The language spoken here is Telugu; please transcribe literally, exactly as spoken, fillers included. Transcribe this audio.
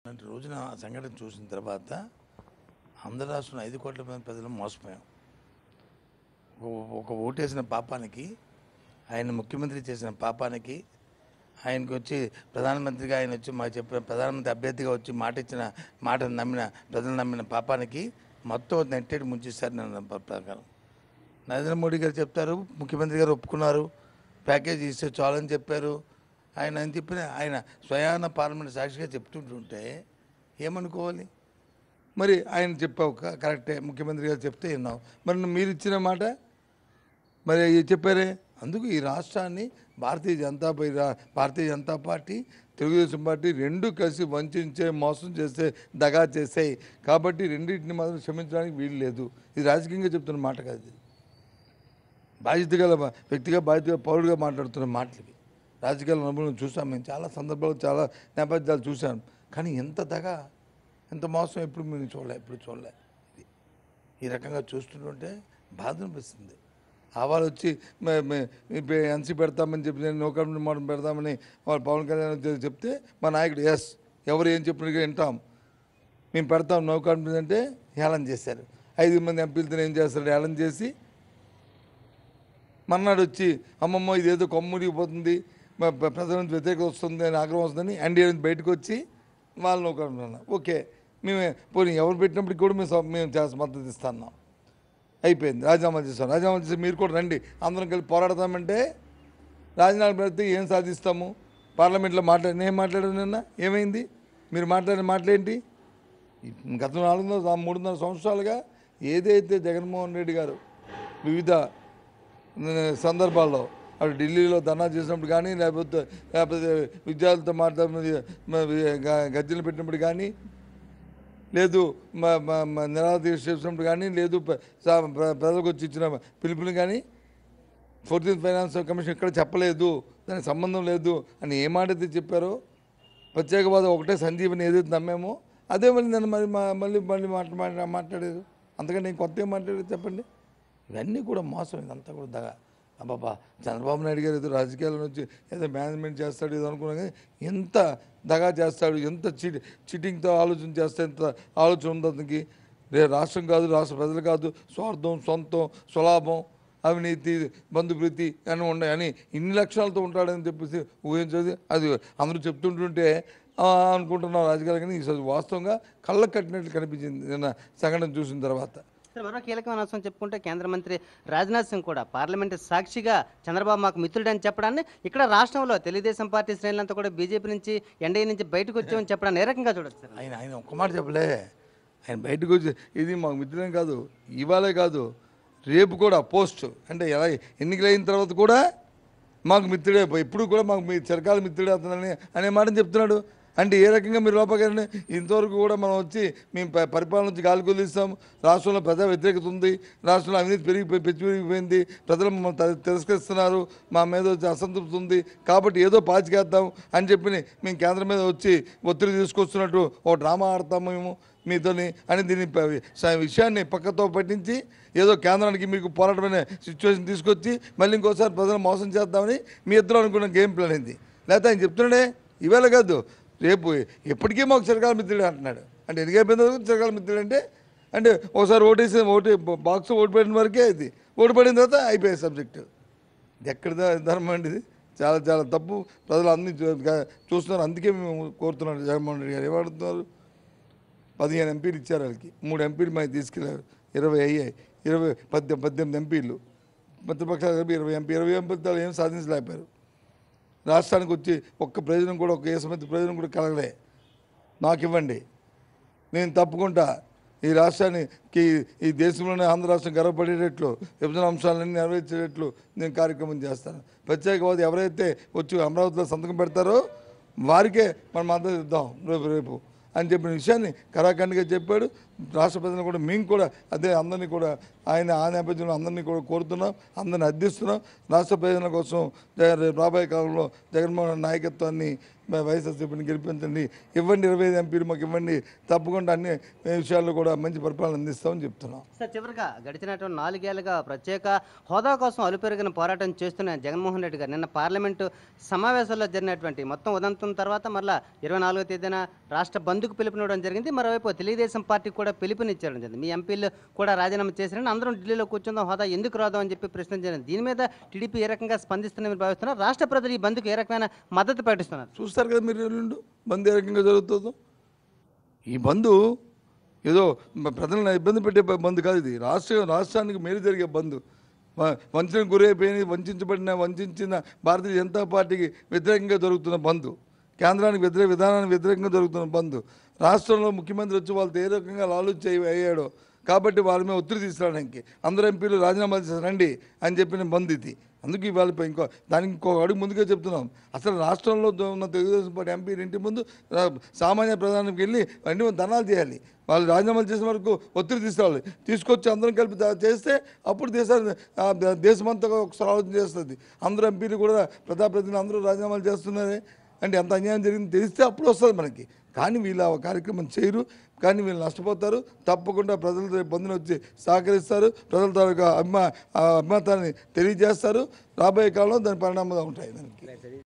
అంటే రోజున ఆ సంఘటన చూసిన తర్వాత ఆంధ్ర రాష్ట్రంలో ఐదు కోట్ల మంది ప్రజలు మోసపోయాం. ఒక- ఒక ఓటేసిన పాపానికి, ఆయన ముఖ్యమంత్రి చేసిన పాపానికి, ఆయనకు వచ్చి ప్రధానమంత్రిగా ఆయన వచ్చి మాకు చెప్పిన ప్రధానమంత్రి అభ్యర్థిగా వచ్చి మాట ఇచ్చిన మాటను నమ్మిన ప్రజలు నమ్మిన పాపానికి మొత్తం నెట్టేటి ముంచేశారు. నన్ను ప్రకారం నరేంద్ర మోడీ గారు చెప్తారు, ముఖ్యమంత్రి గారు ఒప్పుకున్నారు, ప్యాకేజ్ ఇస్తే చాలని చెప్పారు. ఆయన అని చెప్పిన ఆయన స్వయాన పార్లమెంట్ సాక్షిగా చెప్తుంటుంటే ఏమనుకోవాలి? మరి ఆయన చెప్పావు క- కరెక్టే, ముఖ్యమంత్రి గారు చెప్తే విన్నావు. మరి మీరు ఇచ్చిన మాట మరి చెప్పారే. అందుకు ఈ రాష్ట్రాన్ని Bharatiya Janata Party Bharatiya Janata Party Telugu Desam party రెండు కలిసి వంచే మోసం చేస్తే దగా చేసాయి. కాబట్టి రెండింటిని మాత్రం క్షమించడానికి వీలు లేదు. ఇది రాజకీయంగా చెప్తున్న మాట కాదు, ఇది బాధ్యత గల వ్యక్తిగా బాధ్యత పౌరుడిగా మాట్లాడుతున్న మాటలకి. రాజకీయాల అనుభవం చూసాం మేము, చాలా సందర్భాలు చాలా నేపథ్యాలు చూశాను. కానీ ఎంత దగా ఎంత మోసం ఎప్పుడు మేము చూడలే, ఎప్పుడు చూడలే. ఇది ఈ రకంగా చూస్తుంటే బాధ అనిపిస్తుంది. ఆవాలు వచ్చి ఎన్సీ పెడతామని చెప్పి నేను నోకం మోడం పెడతామని వాళ్ళు పవన్ కళ్యాణ్ చెప్తే మా నాయకుడు ఎస్ ఎవరు ఏం చెప్పినట్టుగా వింటాం, మేము పెడతాం నో కాన్ఫిడెన్స్ అంటే హేళన చేశారు. ఐదు మంది ఎంపీలతో ఏం చేస్తారు, హేళన చేసి మన్నాడు వచ్చి అమ్మమ్మ ఇదేదో కొమ్ముడిపోతుంది, ప్రజల నుంచి వ్యతిరేకత వస్తుంది అని ఆగ్రహం వస్తుందని ఎన్డీఏ నుంచి బయటకు వచ్చి వాళ్ళు నో కాన్ఫిడెన్స్. ఓకే మేమే పోనీ ఎవరు పెట్టినప్పటికి కూడా మేము మేము చేస్తాం, మద్దతు ఇస్తున్నాం. అయిపోయింది, రాజీనామా చేస్తాం. రాజీనామా చేసి మీరు కూడా రండి అందరం కలిసి పోరాడతామంటే రాజీనామా పెడితే ఏం సాధిస్తాము? పార్లమెంట్లో మాట్లాడి నేను మాట్లాడాను నిన్న, ఏమైంది? మీరు మాట్లాడిన మాటలేంటి? గత నాలుగున్నర మూడున్నర సంవత్సరాలుగా ఏదైతే జగన్మోహన్ రెడ్డి గారు వివిధ సందర్భాల్లో అటు ఢిల్లీలో ధర్నా చేసినప్పుడు కానీ, లేకపోతే లేకపోతే విద్యార్థులతో మాట్లాడి గజ్జలు పెట్టినప్పుడు కానీ, లేదు నిరాదీక్ష చేసినప్పుడు కానీ, లేదు ప్రజలకు వచ్చి ఇచ్చిన పిలుపుని కానీ ఫోర్టీన్త్ ఫైనాన్స్ కమిషన్ ఇక్కడ చెప్పలేదు, దానికి సంబంధం లేదు అని ఏ మాట అయితే చెప్పారో, ప్రత్యేకవాద ఒకటే సంజీవని ఏదైతే నమ్మామో అదే మళ్ళీ నన్ను మరి మళ్ళీ మళ్ళీ మాట మాట్లాడారు. అంతకంటే నేను కొత్త ఏం మాట్లాడేది చెప్పండి? ఇవన్నీ కూడా మోసం, ఇదంతా కూడా దగా. అబ్బాబా చంద్రబాబు నాయుడు గారు ఏదో రాజకీయాల నుంచి ఏదో మేనేజ్మెంట్ చేస్తాడు ఏదో అనుకున్నా కానీ ఎంత దగా చేస్తాడు, ఎంత చీటి చీటింగ్తో ఆలోచన చేస్తే ఎంత ఆలోచన ఉంది అతనికి. రే రాష్ట్రం కాదు, రాష్ట్ర ప్రజలు కాదు, స్వార్థం, సొంతం, స్వలాభం, అవినీతి, బంధుప్రీతి అని ఉన్నాయి అని ఇన్ని లక్షణాలతో ఉంటాడని చెప్పేసి ఊహించేది. అది అందరూ చెప్తుంటుంటే అనుకుంటున్నాం రాజకీయాలు, కానీ ఈసారి వాస్తవంగా కళ్ళకు కట్టినట్లు కనిపించింది నిన్న సంఘటన చూసిన తర్వాత. సార్ మరో కీలకమైన అంశం చెప్పుకుంటే కేంద్ర మంత్రి రాజ్నాథ్ సింగ్ కూడా పార్లమెంటు సాక్షిగా చంద్రబాబు మాకు మిత్రుడని చెప్పడాన్ని ఇక్కడ రాష్ట్రంలో తెలుగుదేశం పార్టీ శ్రేణులంతా కూడా బీజేపీ నుంచి ఎన్డీఏ నుంచి బయటకు వచ్చామని చెప్పడాన్ని ఏ రకంగా చూడొచ్చు సార్? ఆయన ఆయన ఒక్క మాట చెప్పలే, ఆయన బయటకు వచ్చి ఇది మాకు మిత్రులేం కాదు, ఇవాళే కాదు రేపు కూడా పోస్ట్ అంటే ఎలా ఎన్నికలైన తర్వాత కూడా మాకు మిత్రుడే, ఎప్పుడు కూడా మాకు మీ చిరకాల మిత్రుడే అవుతుందని అనే మాటని చెప్తున్నాడు. అంటే ఏ రకంగా మీరు లోపగానే ఇంతవరకు కూడా మనం వచ్చి మేము పరిపాలన నుంచి గాలి కొలిస్తాం, రాష్ట్రంలో ప్రజా వ్యతిరేకత ఉంది, రాష్ట్రంలో అవినీతి పెరిగిపోయి పెంచి పెరిగిపోయింది, ప్రజలు మమ్మల్ని తిరస్కరిస్తున్నారు, మా మీద వచ్చి అసంతృప్తి ఉంది, కాబట్టి ఏదో పాచికేద్దాం అని చెప్పి మేము కేంద్రం మీద వచ్చి ఒత్తిడి తీసుకొస్తున్నట్టు ఓ డ్రామా ఆడతాము మేము మీతోని అని దీన్ని విషయాన్ని పక్కతో పట్టించి ఏదో కేంద్రానికి మీకు పోరాటమైన సిచ్యువేషన్ తీసుకొచ్చి మళ్ళీ ఇంకోసారి ప్రజలు మోసం చేద్దామని మీ ఇద్దరు అనుకున్న గేమ్ ప్లాన్ అయింది. లేకపోతే ఆయన చెప్తున్నాడే ఇవాళ కాదు రేపు ఎప్పటికీ మాకు చిరకాల మిత్రుడు అంటున్నాడు. అంటే ఎన్నికైపోయిన వరకు చిరకాల మిత్రుడు అంటే అంటే ఒకసారి ఓటేసి ఓటు బాక్స్ ఓటు పడిన వరకే ఇది, ఓటు పడిన తర్వాత అయిపోయే సబ్జెక్టు. ఇది ఎక్కడ ధర్మం అండి? ఇది చాలా చాలా తప్పు. ప్రజలు అన్ని చూస్తున్నారు. అందుకే మేము కోరుతున్నాం జగన్మోహన్ రెడ్డి గారు ఏమడుతున్నారు, పదిహేను ఎంపీలు ఇచ్చారు వాళ్ళకి, మూడు ఎంపీలు మాకు తీసుకెళ్ళారు, ఇరవై అయ్యాయి, ఇరవై పద్దె పద్దెనిమిది ఎంపీలు ప్రతిపక్షాలు ఇరవై ఎంపీ ఇరవై ఎంపీలు ఏం సాధించలేకపోయారు. రాష్ట్రానికి వచ్చి ఒక్క ప్రయోజనం కూడా ఒక్క ఏ సమితి ప్రయోజనం కూడా కలగలే. నాకు ఇవ్వండి, నేను తప్పకుండా ఈ రాష్ట్రానికి ఈ దేశంలోనే ఆంధ్ర రాష్ట్రం గర్వపడేటట్లు విభజన అంశాలన్నీ నెరవేర్చేటట్లు నేను కార్యక్రమం చేస్తాను. ప్రత్యేకవాది ఎవరైతే వచ్చి అమరావతిలో సంతకం పెడతారో వారికే మనం మద్దతు ఇద్దాం రేపు రేపు అని చెప్పిన విషయాన్ని కరాఖండిగా చెప్పాడు. రాష్ట్ర ప్రజలను కూడా మేము కూడా అదే అందరినీ కూడా ఆయన ఆ నేపథ్యంలో అందరినీ కూడా కోరుతున్నాం, అందరిని అర్థిస్తున్నాం. రాష్ట్ర ప్రయోజనాల కోసం రాబోయే కాలంలో జగన్మోహన్ నాయకత్వాన్ని వైఎస్ఆర్సీపీని గెలిపించండి, ఇవ్వండి ఇరవై ఐదు ఎంపీలు మాకు ఇవ్వండి, తప్పకుండా అన్ని విషయాల్లో కూడా మంచి పరిపాలన అందిస్తామని చెప్తున్నాం. సార్ చివరిగా గడిచినటువంటి నాలుగేళ్లుగా ప్రత్యేక హోదా కోసం అలుపెరిగిన పోరాటం చేస్తున్న జగన్మోహన్ రెడ్డి గారు నిన్న పార్లమెంటు సమావేశాల్లో జరిగినటువంటి మొత్తం ఉదంతం తర్వాత మరలా ఇరవై నాలుగో తేదీన రాష్ట్ర బంద్కు పిలుపునివ్వడం జరిగింది. మరోవైపు తెలుగుదేశం పార్టీకి కూడా పిలుపునిచ్చడం జరిగింది. మీ ఎంపీలు కూడా రాజీనామా చేశారని అందరం ఢిల్లీలో కూర్చుందాం, హోదా ఎందుకు రాదు అని చెప్పి ప్రశ్నించారు. దీని మీద టీడీపీ ఏ రకంగా స్పందిస్తుందని మీరు భావిస్తున్నారు? రాష్ట్ర ప్రజలు ఈ బంద్కు ఏ రకమైన మద్దతు ప్రకటిస్తున్నారు? చూస్తారు కదా మీరు ఎల్లుండి బంద్ ఏ రకంగా జరుగుతుందో. ఈ బంధు ఏదో ప్రజలను ఇబ్బంది పెట్టే బంద్ కాదు, ఇది రాష్ట్ర రాష్ట్రానికి మేలు జరిగే బంద్. వంచనకు గురైపోయిన వంచబడిన వంచిన భారతీయ జనతా పార్టీకి వ్యతిరేకంగా జరుగుతున్న బంద్, కేంద్రానికి వ్యతిరేక విధానానికి వ్యతిరేకంగా జరుగుతున్న బంద్, రాష్ట్రంలో ముఖ్యమంత్రి వచ్చి వాళ్ళతో ఏ రకంగా లాలూచి అయ్యాడో కాబట్టి వాళ్ళ మీద ఒత్తిడి తీసుకురావడానికి అందరూ ఎంపీలు రాజీనామా చేసి రండి అని చెప్పిన బంద్ ఇది. అందుకు ఇవాళ ఇంకో దానికి ఇంకో అడుగు ముందుగా చెప్తున్నాం. అసలు రాష్ట్రంలో ఉన్న తెలుగుదేశం పార్టీ ఎంపీలు ఇంటి ముందు సామాన్య ప్రధానికి వెళ్ళి అన్ని ధర్నాలు చేయాలి. వాళ్ళు రాజీనామాలు చేసిన వరకు ఒత్తిడి తీసుకోవాలి, తీసుకొచ్చి అందరం కలిపి చేస్తే అప్పుడు దేశాన్ని దేశమంతా ఒకసారి ఆలోచన చేస్తుంది. అందరూ ఎంపీలు కూడా ప్రజాప్రతినిధులు అందరూ రాజీనామాలు చేస్తున్నారే అంటే ఎంత అన్యాయం జరిగింది తెలిస్తే అప్పుడు వస్తుంది మనకి. కానీ వీళ్ళు ఆ కార్యక్రమం చేయరు, కానీ వీళ్ళు నష్టపోతారు. తప్పకుండా ప్రజలతో ఇబ్బందులు వచ్చి సహకరిస్తారు, ప్రజల తాలూకా అభిమా అభిమతాన్ని తెలియజేస్తారు. రాబోయే కాలంలో దాని పరిణామాలు ఉంటాయి దానికి.